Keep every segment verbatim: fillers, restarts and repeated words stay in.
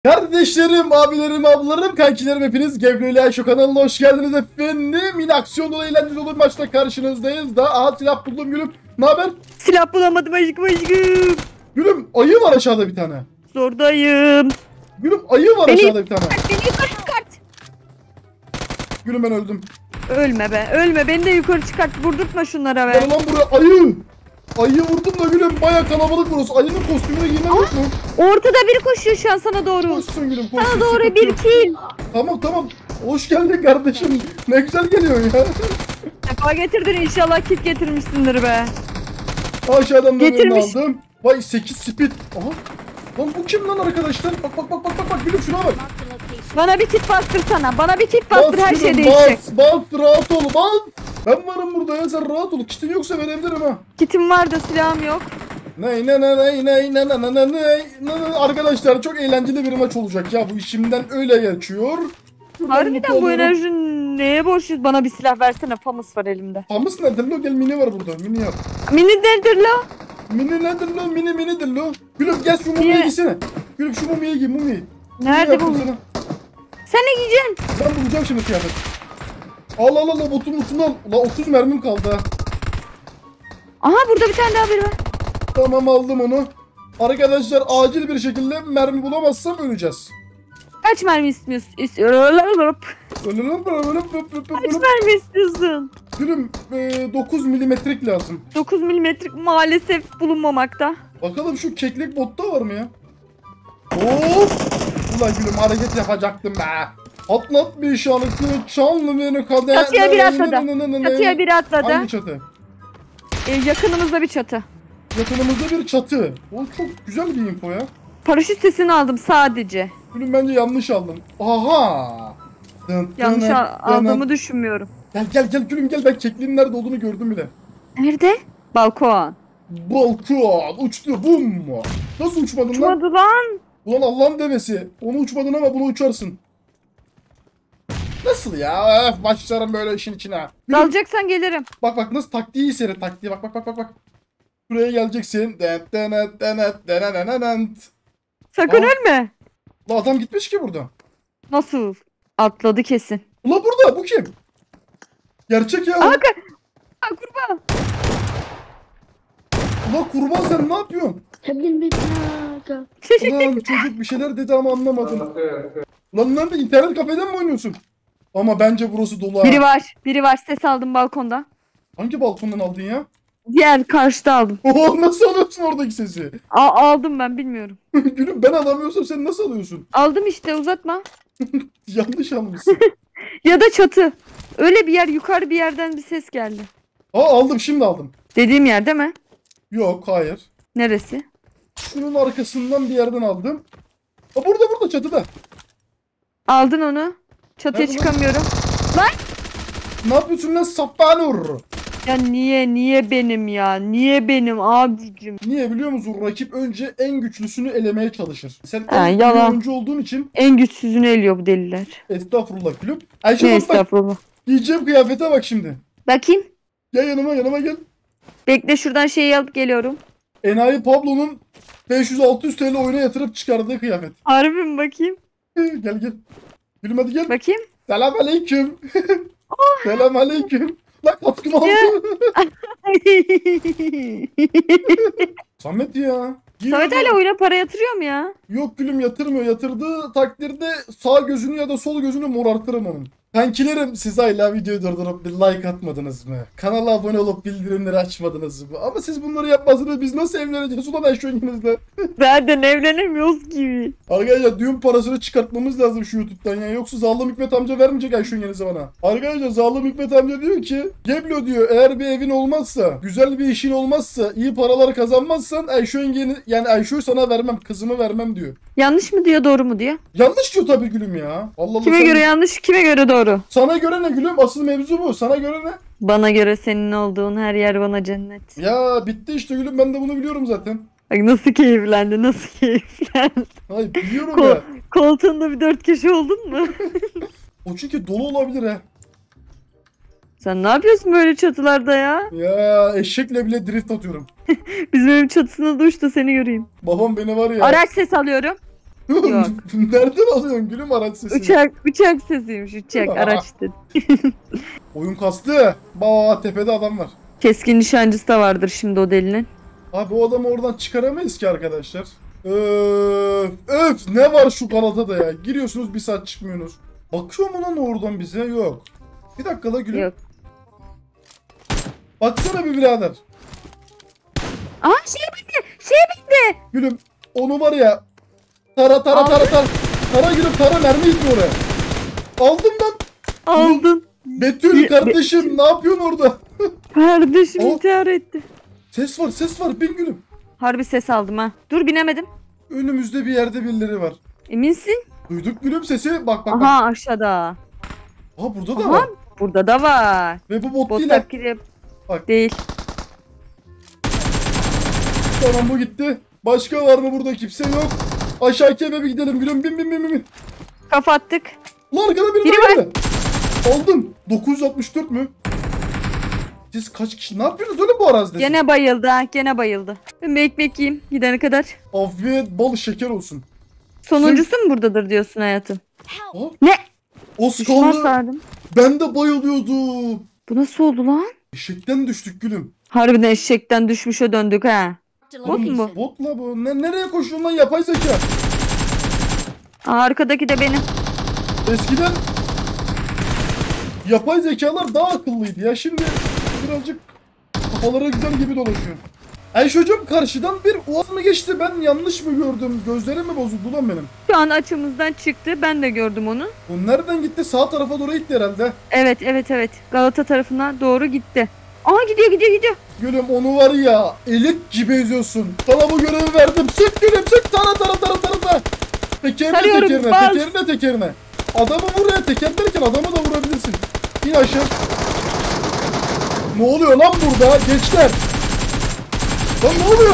Kardeşlerim, abilerim, ablalarım, kankilerim hepiniz Geblo şu kanalına hoş geldiniz efendim. Yine aksiyon dolu, eğlenceli dolu bir maçta karşınızdayız da. Aha, silah buldum gülüm. Ne haber? Silah bulamadım aşkım aşkım. Gülüm, ayı var aşağıda bir tane. Zordayım. Gülüm, ayı var Beni- aşağıda bir tane. Beni yukarı çıkart. Gülüm, ben öldüm. Ölme be, ölme, beni de yukarı çıkart. Vurdurtma şunlara be. Gel lan buraya, ayı. Ayı vurdum da gülüm, baya kalabalık burası. Ayının kostümünü giymem yok mu? Ortada biri koşuyor şu an sana doğru. Koşsun gülüm, koşsun. Sana doğru sıkıntı bir yok. kill. Tamam tamam. Hoş geldin kardeşim. Ne güzel geliyorsun ya. Defa getirdin, inşallah kit getirmişsindir be. Aşağıdan da birini Getirmiş. aldım. Vay, sekiz speed. Aha. Lan bu kim lan arkadaşlar? Bak bak bak bak bak bak gülüm, şuna bak. Bana bir kit bastırsana. Bana bir kit bastır, her şey gülüm, değişecek. Bas bas, rahat ol bas. Ben varım burada ya, sen rahat ol. Kitin yoksa verebilirim ha. Kitim var da silahım yok. Ney ne ne ne ne ne ne ne ne ne. Arkadaşlar çok eğlenceli bir maç olacak ya, bu işimden öyle geçiyor. Şuradan Harbiden mutlu bu oluyorum. enerji neye borçluyuz? Bana bir silah versene, famus var elimde. Hamus nedir lo, gel mini var burada, mini yap. Mini nedir la? Mini nedir lo, mini minidir lo. Gülüm gel şu mumya Niye? giysene. Gülüm şu mumya giy, mumya. Nerede bu? Sana. Sen ne giyeceksin? Ben bulacağım şimdi kıyafet. Al al al, botun ucunu al. Ulan otuz mermim kaldı ha. Aha, burada bir tane daha biri var. Tamam, aldım onu. Arkadaşlar acil bir şekilde mermi bulamazsam öleceğiz. Kaç mermi istiyorsun? İstiyorum. Ölelim böyle. Kaç mermi istiyorsun? Gülüm e, dokuz milimetrik lazım. dokuz milimetrik maalesef bulunmamakta. Bakalım şu keklik botta var mı ya? Hop! Ulan gülüm, hareket yapacaktım be. Atlat bir şarkı, çallı beni kader. Çatıya biri atladı. Çatıya biri atladı. Hangi çatı? Ee, yakınımızda bir çatı. Yakınımızda bir çatı. O çok güzel bir info ya. Paraşüt sesini aldım sadece. Gülüm bence yanlış aldım. Aha! Dın, Yanlış dın, al- dın, aldığımı dın. düşünmüyorum. Gel gel gel gülüm gel, ben kekliğin nerede olduğunu gördüm bile. Nerede? Balkon. Balkon uçtu, bum. Nasıl uçmadın lan? Uçmadı lan. Ulan Allah'ın devesi. Onu uçmadın ama bunu uçarsın. Nasıl ya? Öf, başlarım böyle işin içine. Gülüm, Dalacaksan gelirim. bak bak nasıl taktiği iyi seyret, taktiği bak bak bak bak bak. Buraya geleceksin. Dent, denet, denet, denenenenent. Sakın Aa. ölme. Ulan adam gitmiş ki burada. Nasıl? Atladı kesin. Ulan burada, bu kim? Gerçek ya. Aa, ka- Aa, kurbağa. Ulan kurban, sen ne yapıyorsun? Tabii bir dakika. Ulan çocuk bir şeyler dedi ama anlamadım. Ulan nerede, internet kafeden mi oynuyorsun? Ama bence burası dolu ha. Biri var. Biri var. Ses aldım balkonda. Hangi balkondan aldın ya? Diğer karşıda aldım. Oo, nasıl alıyorsun oradaki sesi? A- aldım ben, bilmiyorum. Gülüm, ben alamıyorsam sen nasıl alıyorsun? Aldım işte, uzatma. Yanlış almışsın. Ya da çatı. Öyle bir yer, yukarı bir yerden bir ses geldi. Aa, aldım, şimdi aldım. Dediğim yer değil mi? Yok, hayır. Neresi? Şunun arkasından bir yerden aldım. Aa, burada burada çatıda. Aldın onu. Çatıya Nerede lan? çıkamıyorum. Ne yapıyorsun lan sappanur? Ya niye niye benim ya? Niye benim abicim? Niye biliyor musun? Rakip önce en güçlüsünü elemeye çalışır. Sen Ha, en iyi yalan. oyuncu olduğun için En güçsüzünü eliyor bu deliler. estağfurullah gülüm. Ayşe Ne bak bak, estağfurullah. giyeceğim kıyafete bak şimdi. Bakayım. Gel yanıma, yanıma gel. Bekle, şuradan şeyi alıp geliyorum. Enayi Pablo'nun beş yüz altı yüz T L oyuna yatırıp çıkardığı kıyafet. Harbi mi, bakayım? Gel gel. Gülüm hadi gel. Bakayım. Selam aleyküm. Selam aleyküm. Lan katkımı aldı. Samet ya. Samet hala oyuna para yatırıyor mu ya? Yok gülüm, yatırmıyor. Yatırdığı takdirde sağ gözünü ya da sol gözünü morartırım onun. Kankilerim, siz hala videoyu durdurup bir like atmadınız mı? Kanala abone olup bildirimleri açmadınız mı? Ama siz bunları yapmazsınız, biz nasıl evleneceğiz ulan eşyöngenizle? Zaten evlenemiyoruz gibi. Arkadaşlar düğün parasını çıkartmamız lazım şu YouTube'dan ya. Yoksa Zalim Hikmet amca vermeyecek eşyöngenizi bana. Arkadaşlar Zalim Hikmet amca diyor ki Geblo diyor, eğer bir evin olmazsa, güzel bir işin olmazsa, iyi paralar kazanmazsan eşyöngeni, yani Ayşe'yi sana vermem, kızımı vermem diyor. Yanlış mı diyor, doğru mu diyor? Yanlış diyor tabii gülüm ya. Allah Allah. Kime sen- göre yanlış, kime göre doğru? Sana göre ne gülüm? Asıl mevzu bu. Sana göre ne? Bana göre senin olduğun her yer bana cennet. Ya bitti işte gülüm, ben de bunu biliyorum zaten. Bak nasıl keyiflendi, nasıl keyiflendi. Hayır biliyorum Ko- ya. Koltuğunda bir dört köşe oldun mu? O çünkü dolu olabilir ha. Sen ne yapıyorsun böyle çatılarda ya? Ya eşekle bile drift atıyorum. Bizim evin çatısına duş da seni göreyim. Babam beni var ya. Araç ses alıyorum. Yok. Nereden alıyorsun gülüm araç sesini? Uçak, uçak sesiymiş uçak araç dedi. Oyun kastı. Baba tepede adam var. Keskin nişancısı da vardır şimdi o delinin. Abi o adamı oradan çıkaramayız ki arkadaşlar. Öf, öf ne var şu Galata'da ya. Giriyorsunuz bir saat çıkmıyorsunuz. Bakıyor mu lan oradan bize? Yok. Bir dakika la gülüm. Yok. Baksana bir birader. Aa şey bitti şey bitti. Gülüm onu var ya. Tara tara tara tara. Tara gülüm tara mermi gitti oraya. Aldım lan. Aldın. Betül kardeşim ne yapıyorsun orada? Kardeşim O- intihar etti. Ses var ses var bin gülüm. Harbi ses aldım ha. Dur binemedim. Önümüzde bir yerde birileri var. Eminsin? Duyduk gülüm sesi. Bak bak bak. Aha aşağıda. Aha burada da Aha. var. Burada da var. Ve bu bot, Bot değil ha. taklidi Bak. değil. Tamam bu gitti. Başka var mı burada? Kimse yok. Aşağıki eve bir gidelim gülüm. Bin bin bin bin. Kafa attık. Lan arkada biri Biri var. var. geldi. Aldım. dokuz yüz altmış dört mü? Siz kaç kişi? Ne yapıyorsunuz öyle bu arazide? Gene bayıldı ha gene bayıldı. Ben bir ekmek yiyeyim gidene kadar. Afiyet bal şeker olsun. Sonuncusu mu buradadır diyorsun hayatım? Ha? Ne? O Düşman skalı sardım. ben de bayılıyordum. Bu nasıl oldu lan? Eşekten düştük gülüm. Harbiden eşekten düşmüşe döndük ha. Bot mu bu? Botla bu. Ne, nereye koşuyorsun lan yapay zeka? Aa, arkadaki de benim. Eskiden yapay zekalar daha akıllıydı ya. Şimdi birazcık kafaları güzel gibi dolaşıyor. Ayşe hocam karşıdan bir uaz mı geçti? Ben yanlış mı gördüm? Gözlerim mi bozuldu lan benim? Şu an açımızdan çıktı. Ben de gördüm onu. Bu nereden gitti? Sağ tarafa doğru gitti herhalde. Evet evet evet. Galata tarafına doğru gitti. Aa gidiyor gidiyor gidiyor. Gülüm onu var ya elit gibi eziyorsun. Sana bu görevi verdim. Sık gülüm sık tara tara tara tara tara. Tekerine Tarıyorum, tekerine bas. tekerine tekerine. Adamı vur ya teker derken adamı da vurabilirsin. İn aşağı. Ne oluyor lan burada gençler? Lan ne oluyor?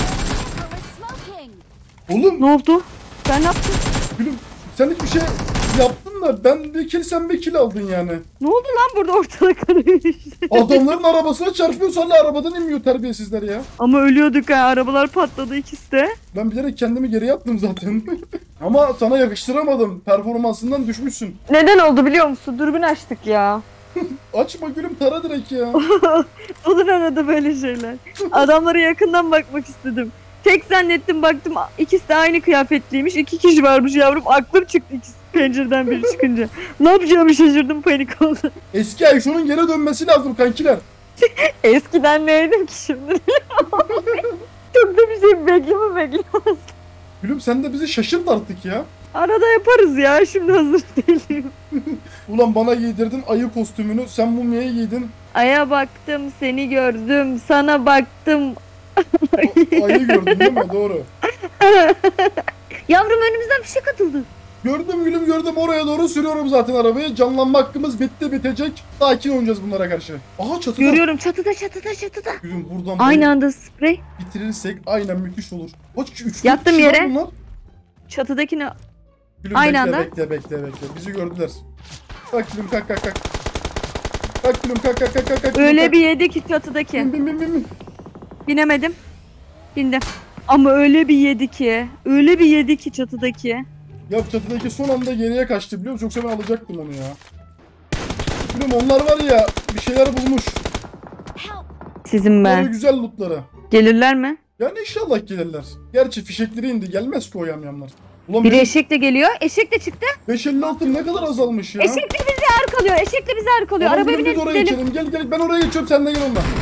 Oğlum Ne oldu? Ben ne yaptım? gülüm sen hiçbir şey yaptın da ben bir kill sen bir kill aldın yani. Ne oldu lan burada ortalık karıştı. Adamların arabasına çarpıyor hala arabadan inmiyor terbiyesizler ya. Ama ölüyorduk ha. Arabalar patladı ikisi de. Ben bilerek kendimi geri attım zaten. Ama sana yakıştıramadım. Performansından düşmüşsün. Neden oldu biliyor musun? Dürbün açtık ya. Açma gülüm tara direkt ya. Olur arada böyle şeyler. Adamlara yakından bakmak istedim. Tek zannettim baktım ikisi de aynı kıyafetliymiş. İki kişi varmış yavrum. Aklım çıktı ikisi pencereden biri çıkınca. Ne yapacağımı şaşırdım panik oldu. Eski Ayşo'nun geri dönmesi lazım kankiler. Eskiden neydim ki şimdi? Çok da bir şey bekleme beklemez. Gülüm sen de bizi şaşırt artık ya. Arada yaparız ya şimdi hazır değilim. Ulan bana giydirdin ayı kostümünü. Sen mumyaya giydin. Aya baktım seni gördüm sana baktım. O- ayı gördün değil mi? Doğru. Yavrum önümüzden bir şey katıldı. Gördüm gülüm gördüm. Oraya doğru sürüyorum zaten arabayı. Canlanma hakkımız bitti bitecek. Sakin oynayacağız bunlara karşı. Aha çatıda. Görüyorum çatıda çatıda çatıda. Gülüm buradan Aynı anda sprey. bitirirsek aynen müthiş olur. Kaç kişi? üç Yattım kişi lan yere. bunlar. Çatıdakini Gülüm Aynı bekle, anda. bekle bekle bekle. Bizi gördüler. Kalk gülüm kalk kalk kalk. Kalk gülüm kalk kalk kalk kalk. kalk, öyle kalk. bir yedi ki çatıdaki. Bin bin bin bin. bin. Binemedim. Bindim. Ama öyle bir yedi ki. Öyle bir yedi ki çatıdaki. Ya çatıdaki son anda geriye kaçtı biliyor musun? Yoksa ben alacaktım onu ya. Gülüm onlar var ya bir şeyler bulmuş. Sizin Bunları ben. güzel lootları. Gelirler mi? Yani inşallah gelirler. Gerçi fişekleri indi. Gelmez ki o yamyamlar. Ulan Biri benim eşek de geliyor. Eşek de çıktı. beş elli altı ne kadar azalmış ya. Eşek de bizi arkalıyor. Eşek de bizi arkalıyor. Tamam, Arabaya gülüm, biz binelim oraya gidelim. geçelim. Gel gel ben oraya geçiyorum sen de gel onunla.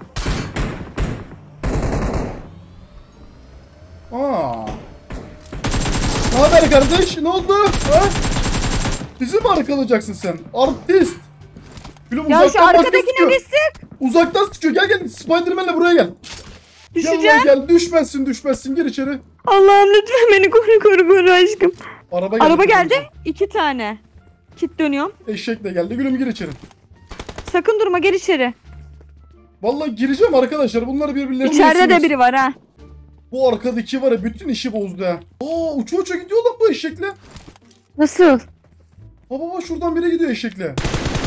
Aa. Ne haber kardeş? Ne oldu? Ha? Bizi mi arkalayacaksın sen? Artist. Gülüm Ya şu uzaktan başka arkadakine sıkıyor. bir sık. Uzaktan sıkıyor. Gel gel. Spiderman'le buraya gel. Gel Düşeceğim. lan gel. Düşmezsin düşmezsin. Gir içeri. Allah'ım lütfen beni koru koru koru aşkım. Araba geldi. Araba geldi. İki tane. Kit dönüyorum. Eşek de geldi. Gülüm gir içeri. Sakın durma gel içeri. Vallahi gireceğim arkadaşlar. Bunları birbirlerine İçeride de yesinler. biri var ha. Bu arkadaki var ya bütün işi bozdu ha. Aa uça uça gidiyor lan bu eşekle. Nasıl? Baba baba şuradan biri gidiyor eşekle.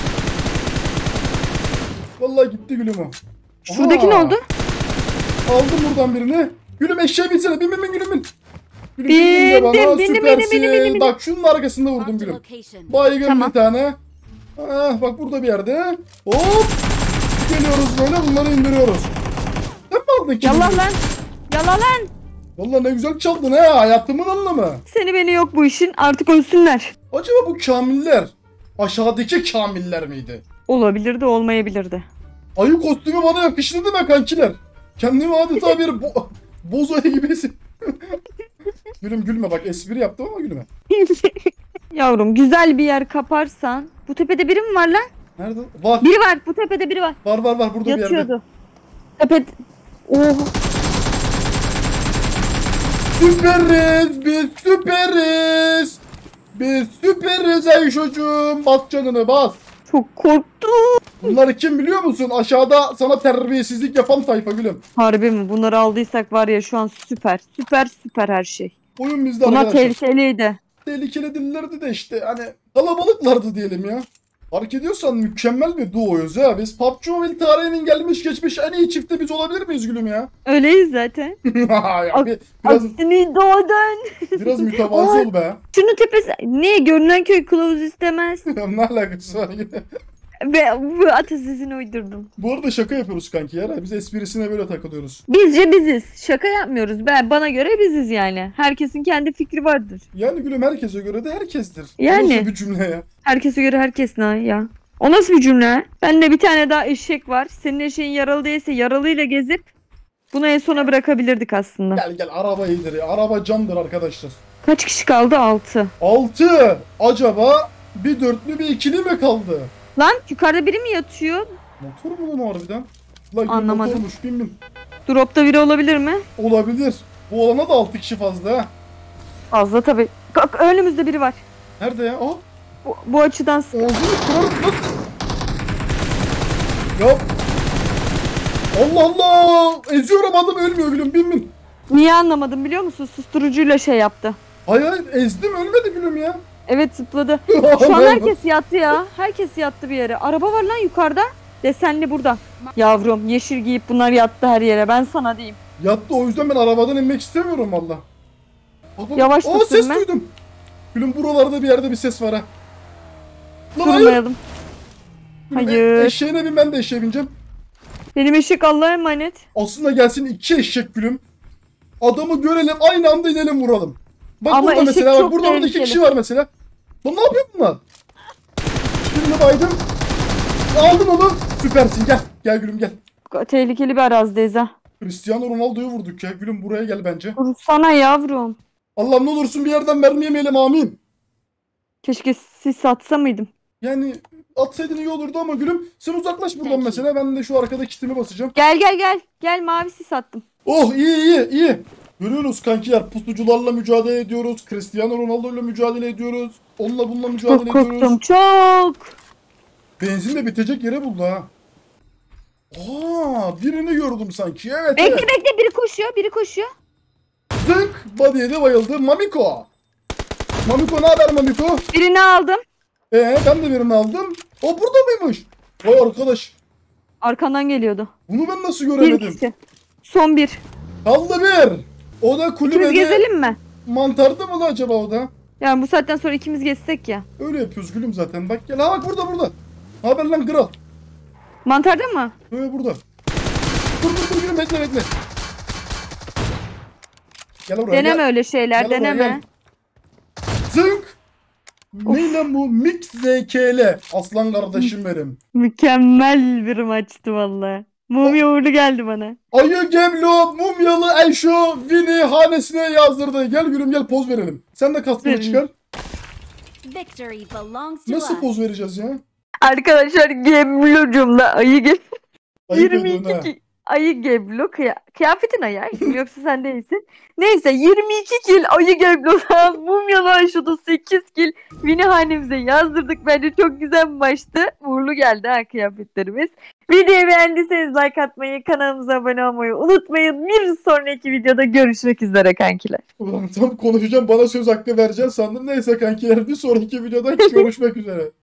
Vallahi gitti gülüm o. Şuradaki Aha. ne oldu? Aldım buradan birini. Gülüm eşeğe binsene. Bin bin bin gülüm bin. Gülüm bindin de bana Bindim, bindim, süpersin. bindim, bindim, bindim. Bak şunun arkasında vurdum Marked a gülüm. location. Baygın Tamam. bir tane. Ah, bak burada bir yerde. Hop. Geliyoruz böyle bunları indiriyoruz. Sen mi aldın ki? Yallah lan. Yallah lan. Vallahi ne güzel çaldın ha. Hayatımın anlamı. Seni beni yok bu işin. Artık ölsünler. Acaba bu kamiller aşağıdaki kamiller miydi? Olabilirdi, olmayabilirdi. Ayı kostümü bana yakıştı değil mi kankiler? Kendimi adeta bir bo boz ayı gibi hissettim. Gülüm gülme bak espri yaptım ama gülme. Yavrum güzel bir yer kaparsan. Bu tepede biri mi var lan? Nerede? Var. Biri var. Bu tepede biri var. Var var var burada bir yerde. Yatıyordu. Tepe... Oh. Süperiz biz süperiz. Biz süperiz ey çocuğum. Bas canını bas. Çok korktum. Bunları kim biliyor musun? Aşağıda sana terbiyesizlik yapan tayfa gülüm. Harbi mi? Bunları aldıysak var ya şu an süper. Süper süper her şey. Oyun bizde Buna arkadaşlar. tehlikeliydi. Tehlikeli dillerdi de işte hani kalabalıklardı diyelim ya. Fark ediyorsan mükemmel bir duoyuz ya. Biz P U B G Mobile tarihinin gelmiş geçmiş en iyi çifti biz olabilir miyiz gülüm ya? Öyleyiz zaten. ya bir, biraz, Aksini doğdun. biraz mütevazı ol be. Şunun tepesi. Niye? Görünen köy kılavuz istemez. Ne alakası var? Ve bu atasözünü uydurdum. Bu arada şaka yapıyoruz kanki ya. Biz esprisine böyle takılıyoruz. Bizce biziz. Şaka yapmıyoruz. Ben bana göre biziz yani. Herkesin kendi fikri vardır. Yani gülüm herkese göre de herkestir. Yani. Nasıl bir cümle ya? Herkese göre herkes ne ya? O nasıl bir cümle? Bende bir tane daha eşek var. Senin eşeğin yaralı değilse yaralıyla gezip bunu en sona bırakabilirdik aslında. Gel gel araba iyidir ya. Araba candır arkadaşlar. Kaç kişi kaldı? altı. Altı. Acaba bir dörtlü bir ikili mi kaldı? Lan yukarıda biri mi yatıyor? Motor mu lan o harbiden? Lan gülüm Anlamadım. motormuş bin bin. Dropta biri olabilir mi? Olabilir. Bu olana da altı kişi fazla ha. Fazla tabii. Bak önümüzde biri var. Nerede ya? Aa. Bu, bu açıdan sık- Ağzını kırarım lan. Ya. Allah Allah. Eziyorum adam ölmüyor gülüm bin bin. Niye anlamadım biliyor musun? Susturucuyla şey yaptı. Hayır hayır ezdim ölmedi gülüm ya. Evet zıpladı. Şu an herkes yattı ya. Herkes yattı bir yere. Araba var lan yukarıda. Desenli burada. Yavrum yeşil giyip bunlar yattı her yere. Ben sana diyeyim. Yattı o yüzden ben arabadan inmek istemiyorum valla. Bak, bak. Yavaş Aa da ses sürme. duydum. Gülüm buralarda bir yerde bir ses var ha. Lan hayır. Durmayalım. Gülüm, Hayır. e- eşeğine bin ben de eşeğe bineceğim. Benim eşek Allah'a emanet. Aslında gelsin iki eşek gülüm. Adamı görelim aynı anda inelim vuralım. Bak Ama burada eşek mesela bak çok burada burada iki tehlikeli. kişi var mesela. Lan ne yapıyor bunlar? Birini baydım. Aldım onu. Süpersin gel. Gel gülüm gel. Tehlikeli bir arazideyiz ha. Cristiano Ronaldo'yu vurduk ya. Gülüm buraya gel bence. Dursana yavrum. Allah'ım ne olursun bir yerden mermi yemeyelim amin. Keşke siz satsa mıydım? Yani atsaydın iyi olurdu ama gülüm sen uzaklaş buradan mesela. Ben de şu arkada kitimi basacağım. Gel gel gel. Gel mavisi sattım. Oh iyi iyi iyi. Görüyoruz kankiler pusucularla mücadele ediyoruz. Cristiano Ronaldo ile mücadele ediyoruz. Onunla bununla mücadele Çok korktum ediyoruz. çok. Benzin de bitecek yere buldu ha. Aa birini gördüm sanki. Evet Bekle evet. bekle biri koşuyor biri koşuyor. Zınk body'ye de bayıldı. Mamiko. Mamiko ne haber Mamiko? Birini aldım. Ee ben de birini aldım. O burada mıymış? Vay arkadaş. Arkandan geliyordu. Bunu ben nasıl Bir göremedim? kişi. Son bir. Kaldı bir. O da İkimiz kulübede gezelim mi? mantarda mı lan acaba o da? Yani bu saatten sonra ikimiz gezsek ya. Öyle yapıyoruz gülüm zaten. Bak gel ha bak burada burada. Ne haber lan kral? Mantarda mı? Böyle burada. Dur dur dur gülüm bekle bekle. Gel buraya Deneme gel. öyle şeyler Gel buraya, deneme. gel. Zınk. Ne lan bu? Mix Z K L. Aslan kardeşim benim. Mükemmel bir maçtı valla. Mumya uğurlu geldi bana. Ayı Geblo mumyalı Ayşo Vini hanesine yazdırdı. Gel gülüm gel poz verelim. Sen de kaskını Verin. çıkar. Victory belongs to Nasıl us. poz vereceğiz ya? Arkadaşlar Geblo'cumla ayı gel. Ayıp ediyorsun ha. yirmi iki ki- ayı Geblo kıya- kıyafetin ayı yoksa sen değilsin. Neyse yirmi iki kill ayı Geblo'dan mumyalı aşıda sekiz kill Vini hanemize yazdırdık. Bence çok güzel bir maçtı. Uğurlu geldi ha kıyafetlerimiz. Videoyu beğendiyseniz like atmayı, kanalımıza abone olmayı unutmayın. Bir sonraki videoda görüşmek üzere kankiler. Ulan tam konuşacağım bana söz hakkı vereceksin sandım. Neyse kankiler bir sonraki videoda görüşmek üzere.